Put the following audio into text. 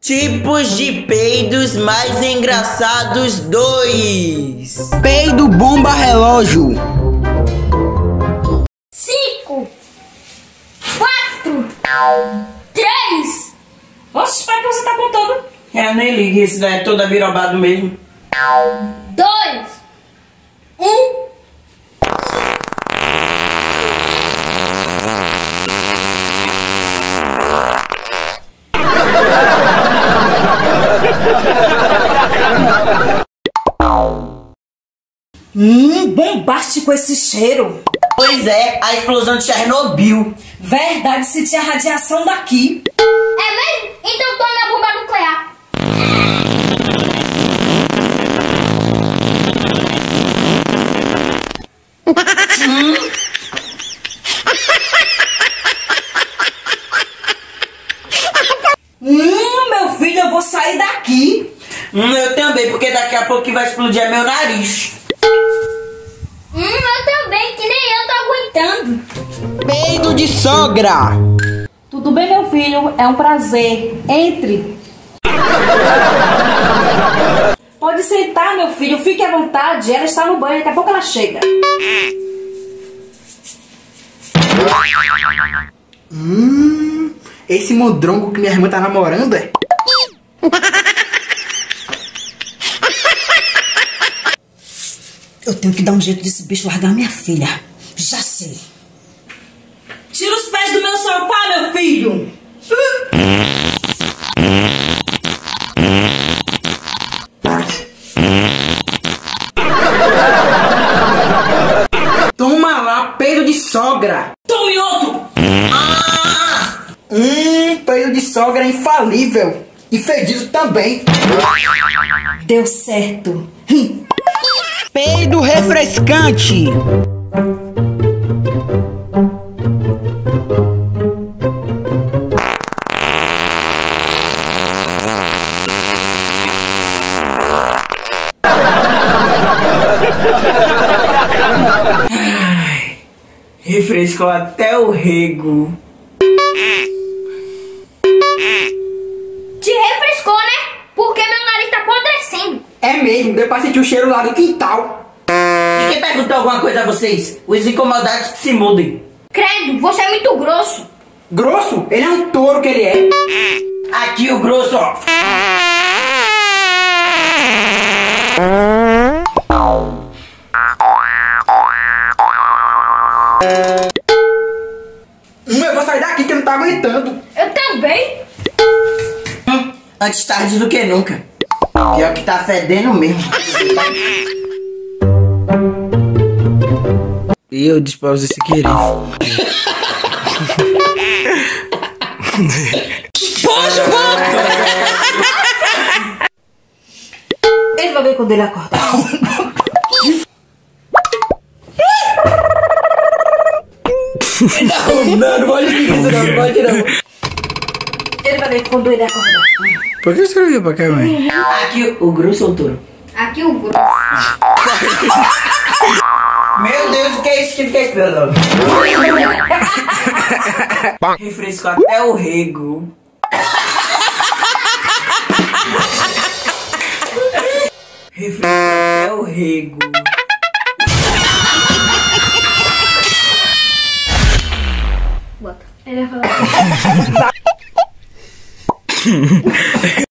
Tipos de peidos mais engraçados 2. Peido bomba relógio. 5, 4, 3. Oxe, para que você tá contando? Nem ligue, esse daí é todo abirobado mesmo. 2, 1. Bombástico esse cheiro. Pois é, a explosão de Chernobyl. Verdade, senti a radiação daqui. É mesmo? Então tome a bomba nuclear. Meu filho, eu vou sair daqui. Eu também, porque daqui a pouco que vai explodir é meu nariz. Eu também, que nem eu tô aguentando. Peido de sogra. Tudo bem, meu filho? É um prazer. Entre. Pode sentar, meu filho. Fique à vontade. Ela está no banho. Daqui a pouco ela chega. Esse mondrongo que minha irmã tá namorando é? Eu tenho que dar um jeito desse bicho largar minha filha. Já sei. Tira os pés do meu sofá, meu filho. Toma lá, peido de sogra. Tome outro. Peido de sogra é infalível. E fedido também. Deu certo. Peido refrescante. Refrescou até o rego. Te refrescou, né? Porque meu nariz tá apodrecendo. É mesmo, deu pra sentir o cheiro lá do quintal. E quem perguntou alguma coisa a vocês? Os incomodados que se mudem. Credo, você é muito grosso. Grosso? Ele é um touro que ele é. Aqui o grosso, ó. Eu vou sair daqui que eu não tá aguentando. Eu também. Antes tarde do que nunca. Pior que tá fedendo mesmo. E eu despausei sem querer. Poxa, volta! Ele vai ver quando ele acordar. Não pode isso, não pode não. Ele vai ver quando ele acordar. Por que você não veio pra cá, mãe? Aqui o grosso ou o touro? Aqui o grosso. Meu Deus, o que é isso que fica esperando? Refrescou até o rego. Refrescou até o rego. Bota. Ele vai falar.